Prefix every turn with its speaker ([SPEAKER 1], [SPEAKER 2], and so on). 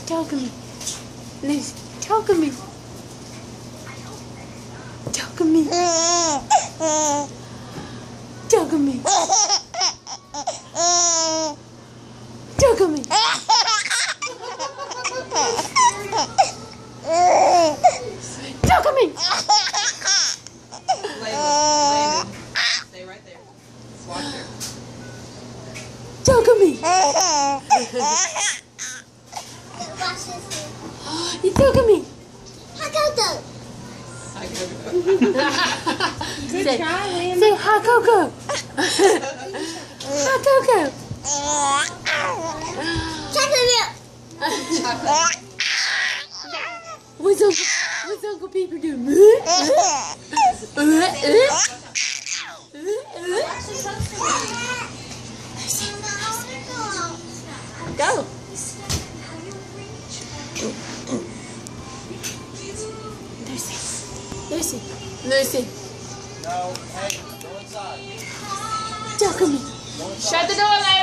[SPEAKER 1] Talk to me. Lucy, talk to me. Talk to me. Talk to me. Talk to me. Talk to me.
[SPEAKER 2] Landon, stay right there. Watch her.
[SPEAKER 1] Talk to me. You talk to me.
[SPEAKER 2] Hi, Coco.
[SPEAKER 1] Good try, Landon. Say hi, Coco. Hi, Coco.
[SPEAKER 2] Chocolate milk.
[SPEAKER 1] What's Uncle Peeper doing? Go. Lucy.
[SPEAKER 3] No, hey, go inside.
[SPEAKER 1] Talk to me.
[SPEAKER 2] Shut the door, Landon.